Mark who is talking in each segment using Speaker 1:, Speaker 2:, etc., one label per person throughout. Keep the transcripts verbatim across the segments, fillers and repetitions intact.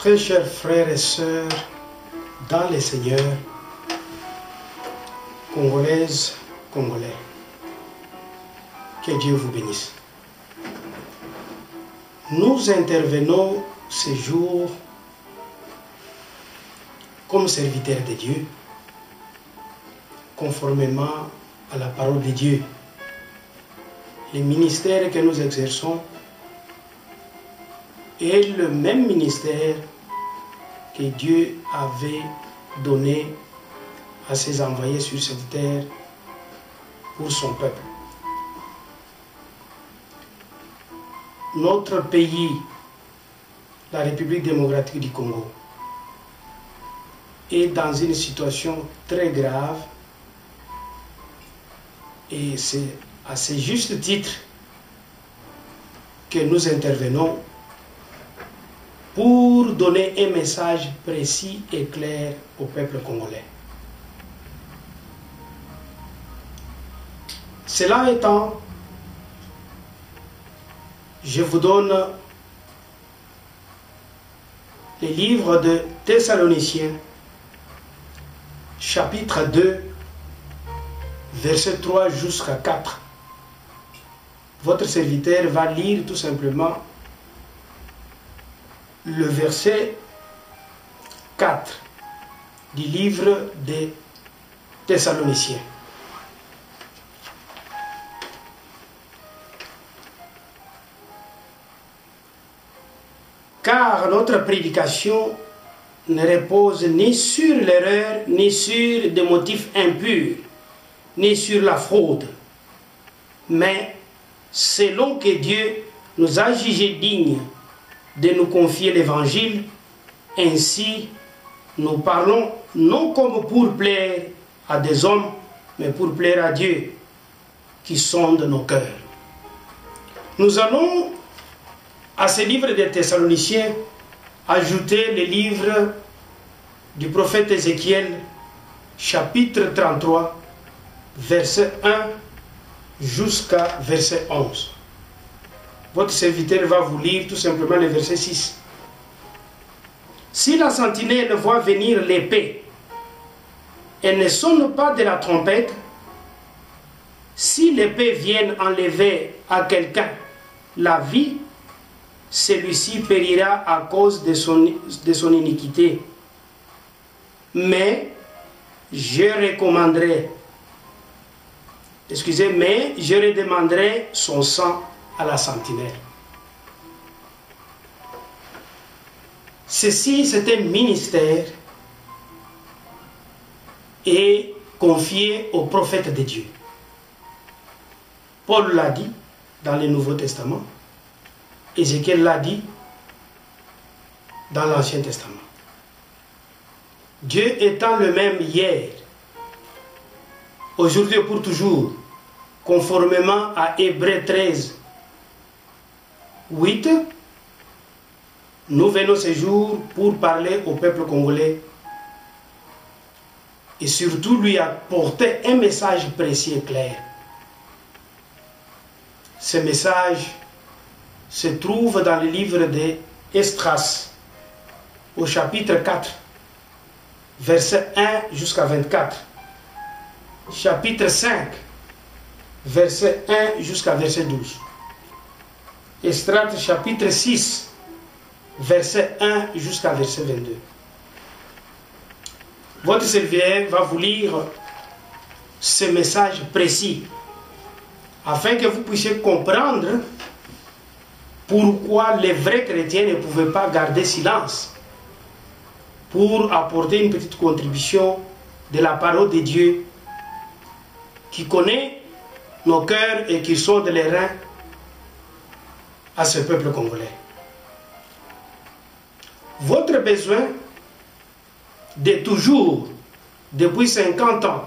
Speaker 1: Très chers frères et sœurs dans les Seigneurs, Congolaises, Congolais, que Dieu vous bénisse. Nous intervenons ce jour comme serviteurs de Dieu, conformément à la parole de Dieu. Le ministère que nous exerçons est le même ministère que Dieu avait donné à ses envoyés sur cette terre pour son peuple. Notre pays, la République démocratique du Congo, est dans une situation très grave et c'est à ce juste titre que nous intervenons pour donner un message précis et clair au peuple congolais. Cela étant, je vous donne les livres de Thessaloniciens, chapitre deux, verset trois jusqu'à quatre. Votre serviteur va lire tout simplement le verset quatre du livre des Thessaloniciens. Car notre prédication ne repose ni sur l'erreur, ni sur des motifs impurs, ni sur la fraude, mais selon que Dieu nous a jugés dignes de nous confier l'Évangile, ainsi nous parlons non comme pour plaire à des hommes, mais pour plaire à Dieu, qui sonde nos cœurs. Nous allons à ce livre des Thessaloniciens ajouter le livre du prophète Ézéchiel, chapitre trente-trois, verset un jusqu'à verset onze. Votre serviteur va vous lire tout simplement le verset six. Si la sentinelle voit venir l'épée et ne sonne pas de la trompette, si l'épée vient enlever à quelqu'un la vie, celui-ci périra à cause de son, de son iniquité. Mais je recommanderai, excusez, mais je redemanderai son sang à la sentinelle. Ceci, c'est un ministère et confié aux prophètes de Dieu. Paul l'a dit dans le Nouveau Testament. Ézéchiel l'a dit dans l'Ancien Testament. Dieu étant le même hier, aujourd'hui et pour toujours, conformément à Hébreux treize, huit, nous venons ce jour pour parler au peuple congolais et surtout lui apporter un message précis et clair. Ce message se trouve dans le livre de Esdras, au chapitre quatre, verset un jusqu'à vingt-quatre, chapitre cinq, verset un jusqu'à verset douze, Esdras chapitre six, verset un jusqu'à verset vingt-deux. Votre serviteur va vous lire ce message précis afin que vous puissiez comprendre pourquoi les vrais chrétiens ne pouvaient pas garder silence pour apporter une petite contribution de la parole de Dieu qui connaît nos cœurs et qui sonde les reins à ce peuple congolais. Votre besoin de toujours, depuis cinquante ans,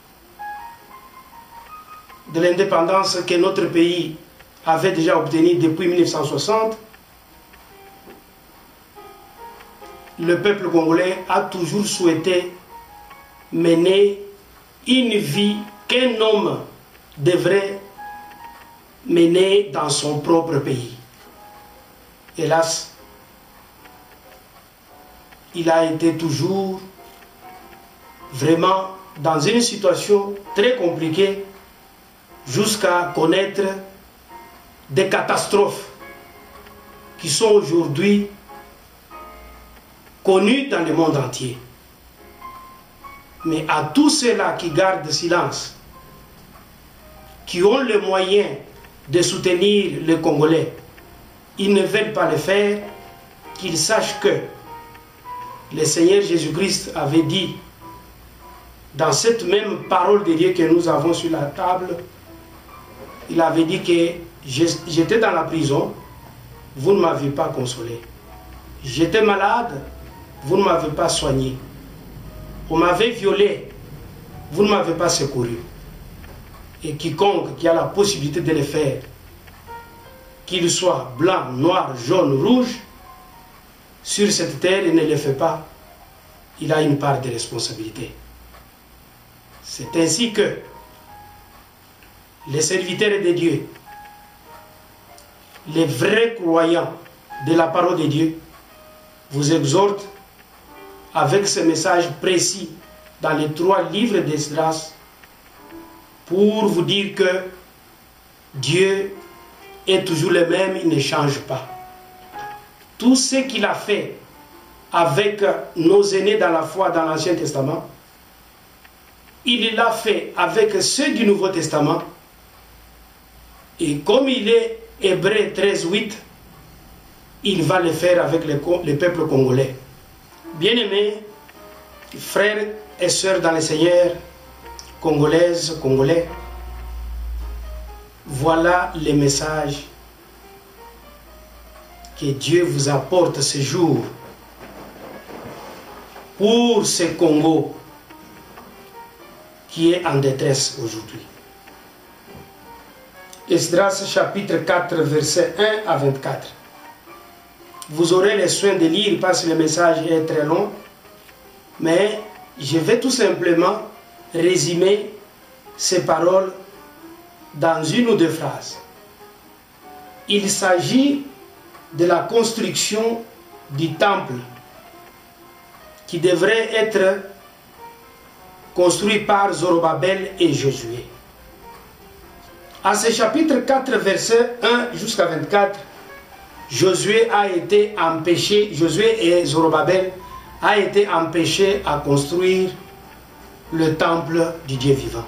Speaker 1: de l'indépendance que notre pays avait déjà obtenu depuis mille neuf cent soixante, le peuple congolais a toujours souhaité mener une vie qu'un homme devrait mener dans son propre pays. Hélas, il a été toujours vraiment dans une situation très compliquée jusqu'à connaître des catastrophes qui sont aujourd'hui connues dans le monde entier. Mais à tous ceux-là qui gardent silence, qui ont le moyen de soutenir les Congolais, ils ne veulent pas le faire, qu'ils sachent que le Seigneur Jésus-Christ avait dit, dans cette même parole de Dieu que nous avons sur la table, il avait dit que j'étais dans la prison, vous ne m'avez pas consolé. J'étais malade, vous ne m'avez pas soigné. On m'avait violé, vous ne m'avez pas secouru. Et quiconque qui a la possibilité de le faire, qu'il soit blanc, noir, jaune, rouge, sur cette terre et ne le fait pas, il a une part de responsabilité. C'est ainsi que les serviteurs de Dieu, les vrais croyants de la parole de Dieu, vous exhortent avec ce message précis dans les trois livres d'Esdras pour vous dire que Dieu est toujours le même, il ne change pas. Tout ce qu'il a fait avec nos aînés dans la foi dans l'Ancien Testament, il l'a fait avec ceux du Nouveau Testament. Et comme il est Hébreux treize, huit, il va le faire avec le, le peuple congolais. Bien-aimés, frères et sœurs dans le Seigneur, congolaises, congolais, voilà les messages que Dieu vous apporte ce jour pour ce Congo qui est en détresse aujourd'hui. Esdras chapitre quatre, verset un à vingt-quatre. Vous aurez le soin de lire parce que le message est très long, mais je vais tout simplement résumer ces paroles dans une ou deux phrases. Il s'agit de la construction du temple qui devrait être construit par Zorobabel et Josué. À ce chapitre quatre, verset un jusqu'à vingt-quatre, Josué a été empêché, Josué et Zorobabel a été empêché à construire le temple du Dieu vivant.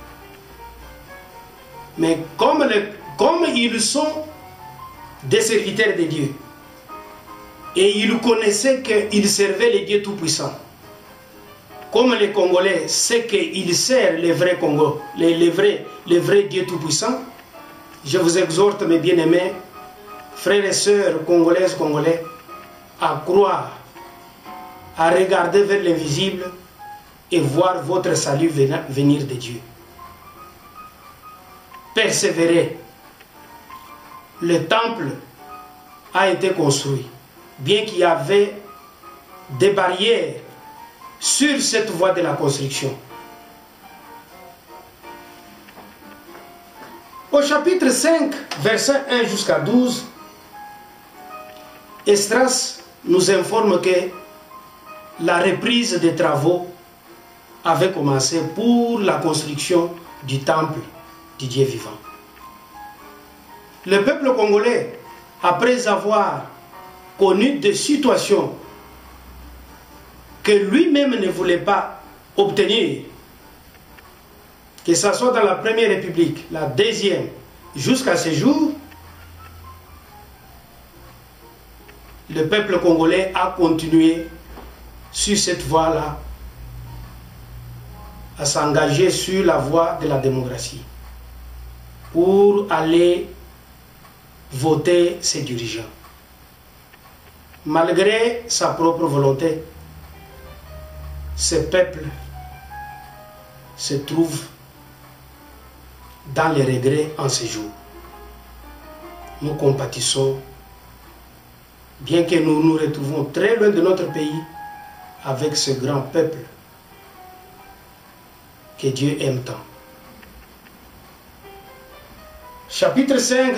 Speaker 1: Mais comme, le, comme ils sont des serviteurs de Dieu, et ils connaissaient qu'ils servaient le Dieu Tout-Puissant, comme les Congolais savent qu'ils servent les vrais Congo, les, les, vrais, les vrais Dieu Tout-Puissant, je vous exhorte, mes bien-aimés, frères et sœurs congolaises, congolais, à croire, à regarder vers l'invisible et voir votre salut venir de Dieu. Persévérez. Le temple a été construit, bien qu'il y avait des barrières sur cette voie de la construction. Au chapitre cinq, verset un jusqu'à douze, Esdras nous informe que la reprise des travaux avait commencé pour la construction du temple du Dieu vivant. Le peuple congolais, après avoir connu des situations que lui-même ne voulait pas obtenir, que ce soit dans la première république, la deuxième, jusqu'à ce jour, le peuple congolais a continué sur cette voie-là, à s'engager sur la voie de la démocratie, pour aller voter ses dirigeants. Malgré sa propre volonté, ce peuple se trouve dans les regrets en ce jour. Nous compatissons, bien que nous nous retrouvons très loin de notre pays, avec ce grand peuple que Dieu aime tant. Chapitre cinq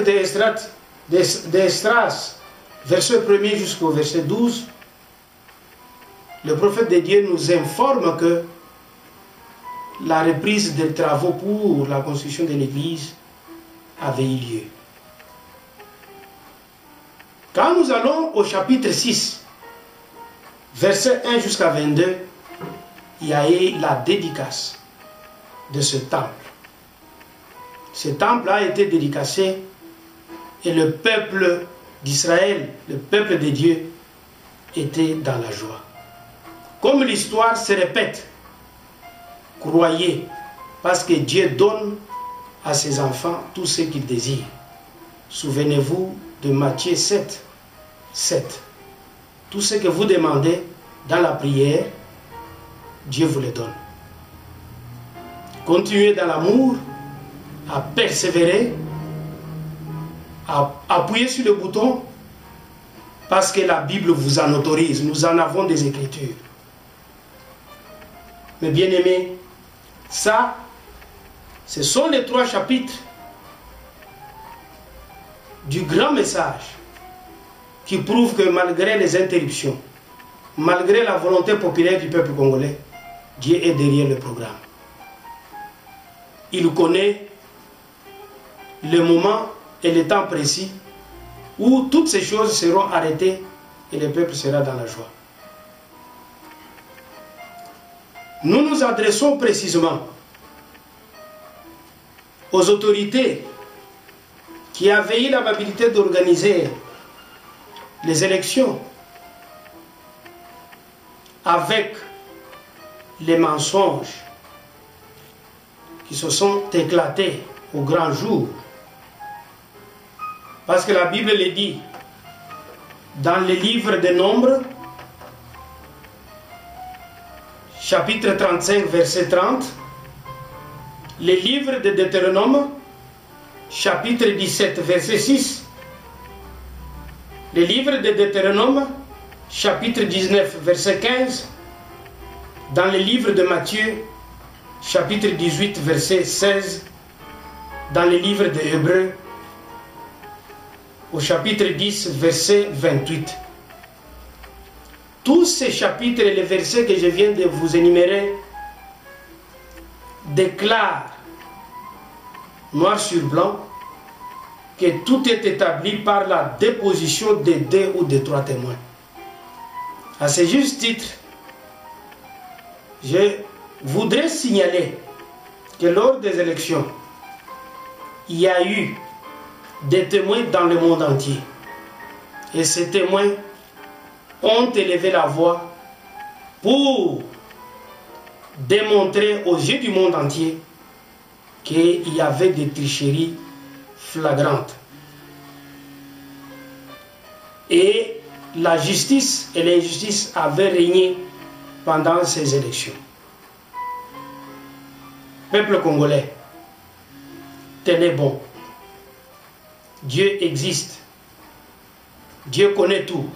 Speaker 1: d'Esdras, verset premier jusqu'au verset douze, le prophète de Dieu nous informe que la reprise des travaux pour la construction de l'église avait eu lieu. Quand nous allons au chapitre six, verset un jusqu'à vingt-deux, il y a eu la dédicace de ce temple. Ce temple a été dédicacé et le peuple d'Israël, le peuple de Dieu, était dans la joie. Comme l'histoire se répète, croyez, parce que Dieu donne à ses enfants tout ce qu'ils désirent. Souvenez-vous de Matthieu sept, sept. Tout ce que vous demandez dans la prière, Dieu vous le donne. Continuez dans l'amour, à persévérer, à appuyer sur le bouton, parce que la Bible vous en autorise. Nous en avons des Écritures. Mais bien aimés, ça, ce sont les trois chapitres du grand message qui prouvent que malgré les interruptions, malgré la volonté populaire du peuple congolais, Dieu est derrière le programme. Il connaît le moment et le temps précis où toutes ces choses seront arrêtées et le peuple sera dans la joie. Nous nous adressons précisément aux autorités qui avaient eu l'amabilité d'organiser les élections avec les mensonges qui se sont éclatés au grand jour. Parce que la Bible le dit dans le livre des Nombres, chapitre trente-cinq, verset trente, le livre de Deutéronome, chapitre dix-sept, verset six, le livre de Deutéronome, chapitre dix-neuf, verset quinze, dans le livre de Matthieu, chapitre dix-huit, verset seize, dans le livre de Hébreux, au chapitre dix, verset vingt-huit. Tous ces chapitres et les versets que je viens de vous énumérer déclarent, noir sur blanc, que tout est établi par la déposition de deux ou de trois témoins. À ce juste titre, je voudrais signaler que lors des élections, il y a eu des témoins dans le monde entier. Et ces témoins ont élevé la voix pour démontrer aux yeux du monde entier qu'il y avait des tricheries flagrantes. Et la justice et l'injustice avaient régné pendant ces élections. Peuple congolais, tenez bon. Dieu existe. Dieu connaît tout.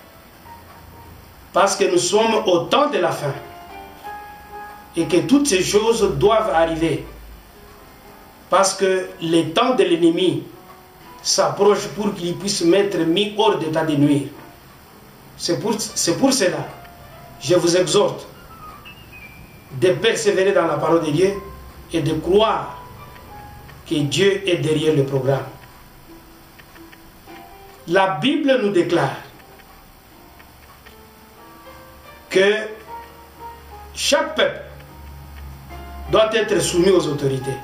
Speaker 1: Parce que nous sommes au temps de la fin. Et que toutes ces choses doivent arriver. Parce que le temps de l'ennemi s'approche pour qu'il puisse mettre mis hors d'état de nuire. C'est pour, c'est pour cela, je vous exhorte de persévérer dans la parole de Dieu et de croire que Dieu est derrière le programme. La Bible nous déclare que chaque peuple doit être soumis aux autorités.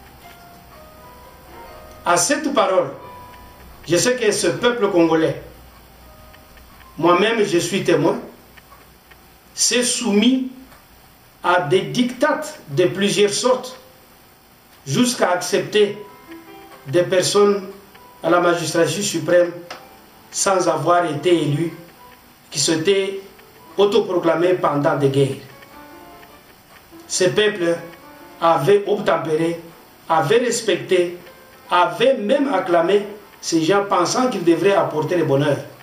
Speaker 1: À cette parole, je sais que ce peuple congolais, moi-même je suis témoin, s'est soumis à des dictates de plusieurs sortes jusqu'à accepter des personnes à la magistrature suprême sans avoir été élus, qui s'étaient autoproclamés pendant des guerres. Ces peuples avaient obtempéré, avaient respecté, avaient même acclamé ces gens pensant qu'ils devraient apporter le bonheur.